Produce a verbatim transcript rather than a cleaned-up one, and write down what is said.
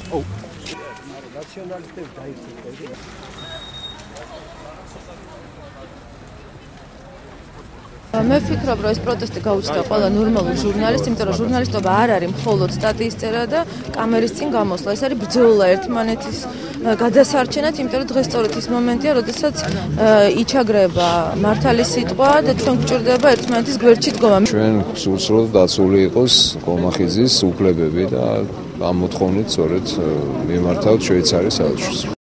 ო ნაციონალისტები დაიხსნა. მე ვფიქრობ, რომ ეს პროტესტი გაუჩნდა ყველა ნორმალურ ჟურნალისტს, იმიტომ რომ ჟურნალისტობა არ არის მხოლოდ სტატიის წერა და კამერის წინ გამოსვლა. ეს არის ბრძოლა ერთმანეთის გადასარჩენად, იმიტომ რომ დღეს სწორედ ის მომენტია, როდესაც იჩაგრება მართალი სიტყვა და ჩვენ გვჭირდება ერთმანეთის გვერდში დგომა. ჩვენ სულსროლ დაცული იყოს კომახიძის უფლებები და ამ მოთხოვნით სწორედ მიმართავთ შვეიცარიის საელჩოს.